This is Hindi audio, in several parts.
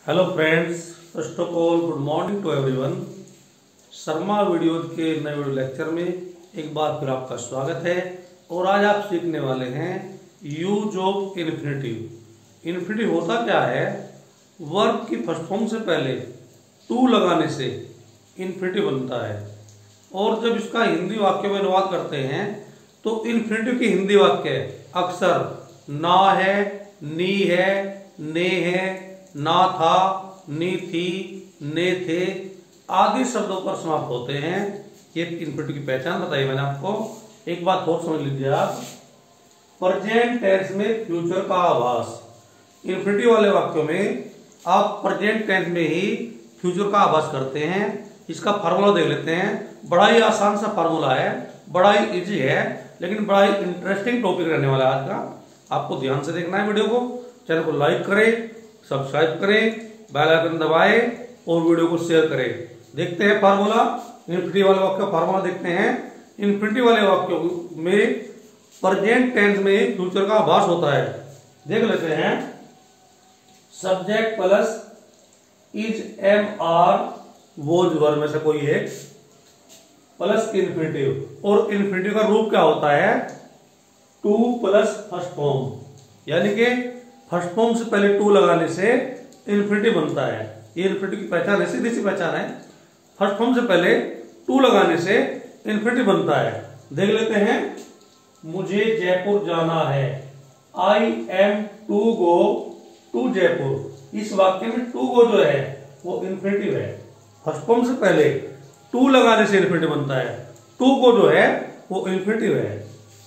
Hello friends, first of all good morning to everyone. Sharma video के नए वीडियो लेक्चर में एक बार फिर आपका स्वागत है। और आज आप सीखने वाले हैं यूज ऑफ इन्फिनेटिव। इन्फिनेटिव होता क्या है? वर्ब की फर्स्ट फॉर्म से पहले टू लगाने से इन्फिनेटिव बनता है। और जब इसका हिंदी वाक्य में अनुवाद करते हैं तो इन्फिनेटिव की हिंदी वाक्य अक्सर ना है, नी है, ने है, ना था, नी थी, ने थे आदि शब्दों पर समाप्त होते हैं। ये इन्फिनेटिव की पहचान बताई मैंने आपको। एक बात और समझ लीजिए आप, प्रेजेंट टेंस में फ्यूचर का आभास। इन्फिनेटिव वाले वाक्यों में आप प्रेजेंट टेंस में ही फ्यूचर का आभास करते हैं। इसका फार्मूला देख लेते हैं। बड़ा ही आसान सा फार्मूला है, बड़ा ही इजी है, लेकिन बड़ा ही इंटरेस्टिंग टॉपिक रहने वाला है आज का। आपको ध्यान से देखना है वीडियो को। चैनल को लाइक करें, सब्सक्राइब करें, बेल आइकन दबाएं और वीडियो को शेयर करें। देखते हैं फार्मूला। इन्फिनेटिव वाले वाक्य का फार्मूला देखते हैं। इन्फिनेटिव वाले वाक्यों में प्रेजेंट टेंस में फ्यूचर का आभास होता है। देख लेते हैं। Subject plus is, am, are, was verb में से कोई एक प्लस इन्फिनेटिव। और इन्फिनेटिव का रूप क्या होता है? टू प्लस फर्स्ट फॉर्म, यानी कि फर्स्ट फॉर्म से पहले टू लगाने से इन्फिनेटिव बनता है। ये इन्फिनेटिव की पहचान है, सीधी सी पहचान है। फर्स्ट फॉर्म से पहले टू लगाने से इन्फिनेटिव बनता है। देख लेते हैं। मुझे जयपुर जाना है। I am to go to Jaipur. इस वाक्य में टू गो जो है वो इन्फिनेटिव है। फर्स्ट फॉर्म से पहले टू लगाने से इन्फिनेटिव बनता है। टू गो जो है वो इन्फिनेटिव है।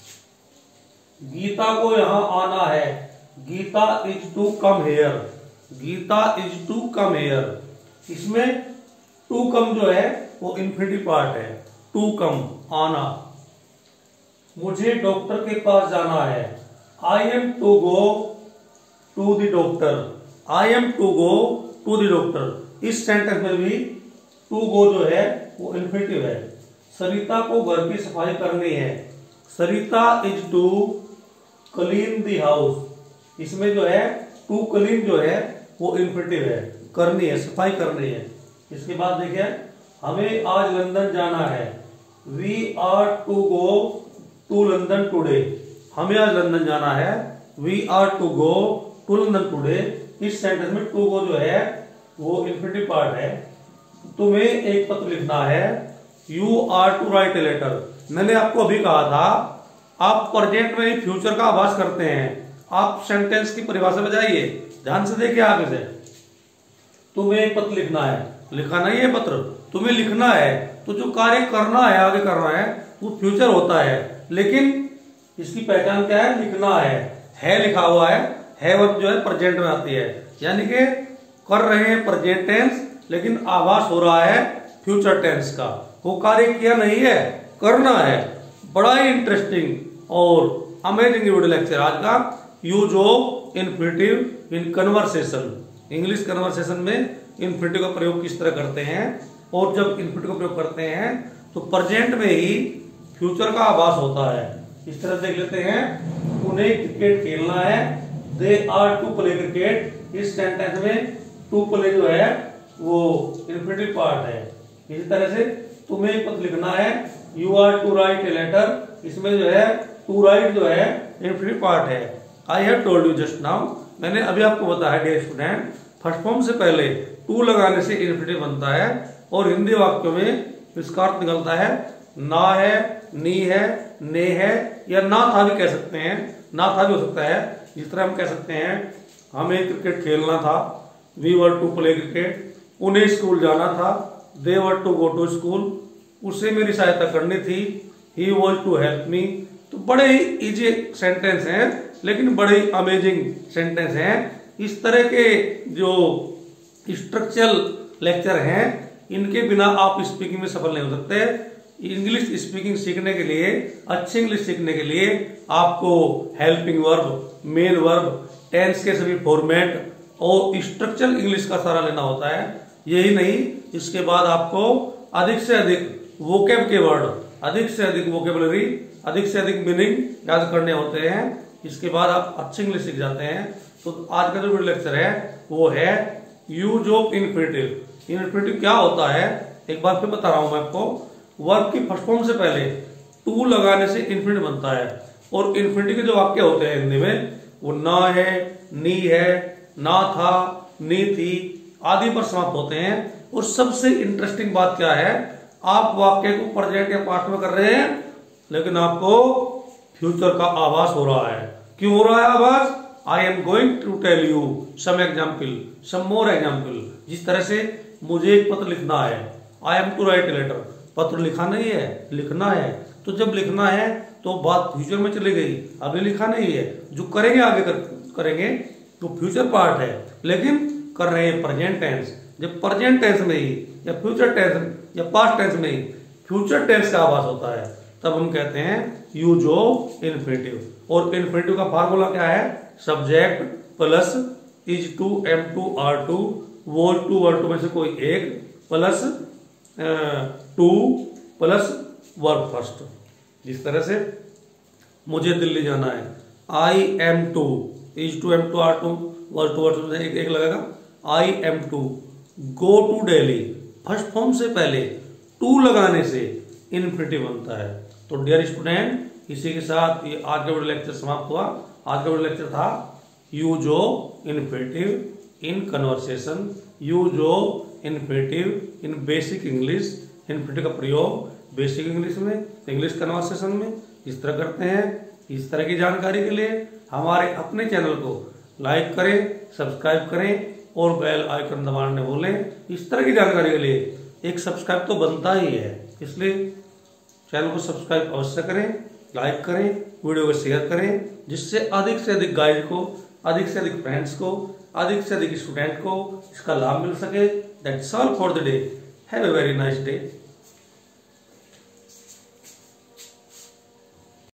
गीता को यहां आना है। Geeta is to come here. Geeta is to come here. इसमें टू कम जो है वो इन्फिनेटिव पार्ट है। टू कम, आना। मुझे डॉक्टर के पास जाना है। I am to go to the doctor. I am to go to the doctor. इस सेंटेंस में भी टू गो जो है वो इन्फिनेटिव है। सरिता को घर की सफाई करनी है। Sarita is to clean the house. इसमें जो है टू क्लीन जो है वो इन्फिनेटिव है, करनी है, सफाई करनी है। इसके बाद देखिए, हमें आज लंदन जाना है। We are to go to London today. हमें आज लंदन जाना है। We are to go to London today. इस सेंटेंस में टू गो जो है वो इन्फिनेटिव पार्ट है। तुम्हें एक पत्र लिखना है। You are to write a letter. मैंने आपको अभी कहा था आप प्रेजेंट में फ्यूचर का आभास करते हैं। आप सेंटेंस की परिभाषा में जाइए, ध्यान से देखिए आगे से। तुम्हें एक पत्र लिखना है। लिखा नहीं है पत्र, तुम्हें लिखना है। तो जो कार्य करना है, आगे करना है, वो फ्यूचर होता है। लेकिन इसकी पहचान क्या है? लिखना है लिखा हुआ है वर्ब जो है प्रेजेंट में आती है। यानी कि कर रहे हैं प्रेजेंट टेंस, लेकिन आभास हो रहा है फ्यूचर टेंस का। वो कार्य किया नहीं है, करना है। बड़ा ही इंटरेस्टिंग और अमेजिंग वीडियो लेक्चर आज का। Use of infinitive in conversation. English conversation में इन्फिनेटिव का प्रयोग किस तरह करते हैं, और जब इन्फिनेटिव का प्रयोग करते हैं तो प्रेजेंट में ही फ्यूचर का आभास होता है। इस तरह देख लेते हैं। उन्हें क्रिकेट खेलना है। They are to play cricket. इस सेंटेंस में टू प्ले जो है वो इन्फिनेटिव पार्ट है। इसी तरह से तुम्हें एक पत्र लिखना है। You are to write a letter. इसमें जो है टू राइट जो है इन्फिनेटिव पार्ट है। I have told you just now. मैंने अभी आपको बताया डियर स्टूडेंट, फर्स्ट फॉर्म से पहले टू लगाने से इन्फिनेटिव बनता है। और हिंदी वाक्यों में इसका अर्थ निकलता है ना है, नी है, ने है, या ना था भी कह सकते हैं। ना था भी हो सकता है। जिस तरह हम कह सकते हैं हमें क्रिकेट खेलना था। We were to play cricket. उन्हें स्कूल जाना था। They were to go to school. उसे मेरी सहायता करनी थी। He was to help me. तो बड़े ही इजी सेंटेंस हैं, लेकिन बड़े ही अमेजिंग सेंटेंस हैं। इस तरह के जो स्ट्रक्चरल लेक्चर हैं, इनके बिना आप स्पीकिंग में सफल नहीं हो सकते। इंग्लिश स्पीकिंग सीखने के लिए, अच्छी इंग्लिश सीखने के लिए आपको helping verb, main verb, tense के सभी फॉर्मेट और स्ट्रक्चरल इंग्लिश का सारा लेना होता है। यही नहीं, इसके बाद आपको अधिक से अधिक वोकेब के वर्ड, अधिक से अधिक वोकेबलरी, अधिक से अधिक मीनिंग याद करने होते हैं। इसके बाद आप अच्छी इंग्लिश सीख जाते हैं। तो आज का जो वीडियो लेक्चर है वो है यूज ऑफ इन्फिनिटिव। इन्फिनिटिव क्या होता है, एक बार फिर बता रहा हूं मैं आपको। वर्ब की फर्स्ट फॉर्म से पहले टू लगाने से इन्फिनिटिव बनता है, और इन्फिनिटिव के जो वाक्य होते हैं हिंदी में वो ना है, नी है, ना था, नी थी आदि पर समाप्त होते हैं। और सबसे इंटरेस्टिंग बात क्या है, आप वाक्य को प्रेजेंट या पास्ट में कर रहे हैं, लेकिन आपको फ्यूचर का आभास हो रहा है। क्यों हो रहा है आभास? I am going to tell you some example, some more example. जिस तरह से मुझे एक पत्र लिखना है, I am to write a letter, पत्र लिखा नहीं है, लिखना है। तो जब लिखना है तो बात फ्यूचर में चली गई, अभी लिखा नहीं है। जो करेंगे आगे करेंगे तो फ्यूचर पार्ट है, लेकिन कर रहे हैं प्रेजेंट टेंस। जब प्रेजेंट टेंस में ही या फ्यूचर टेंस या पास्ट टेंस में ही फ्यूचर टेंस का आभास होता है, तब हम कहते हैं यूज ऑफ इन्फिनिटिव। और इन्फिनिटिव का फार्मूला क्या है? Subject plus is to, am to, are to, was to, were to में से कोई एक, plus to, plus verb first. जिस तरह से मुझे दिल्ली जाना है, I am to, is to, am to, are to, verb to, verb to से एक लगेगा। I am to go to Delhi, first form से पहले टू लगाने से इन्फिनिटिव बनता है। तो डियर स्टूडेंट, इसी के साथ ये आज का वीडियो लेक्चर समाप्त हुआ। आज का वीडियो लेक्चर था use of infinitive in conversation, use of infinitive in basic English. Infinitive का प्रयोग बेसिक इंग्लिश में, इंग्लिश कन्वर्सेशन में इस तरह करते हैं। इस तरह की जानकारी के लिए हमारे अपने चैनल को लाइक करें, सब्सक्राइब करें और बेल आइकन दबाने भूलें। इस तरह की जानकारी के लिए एक सब्सक्राइब तो बनता ही है, इसलिए चैनल को सब्सक्राइब अवश्य करें, लाइक करें, वीडियो को शेयर करें, जिससे अधिक से अधिक गाइड को, अधिक से अधिक फ्रेंड्स को, अधिक से अधिक स्टूडेंट को इसका लाभ मिल सके। That's all for the day. Have a very nice day.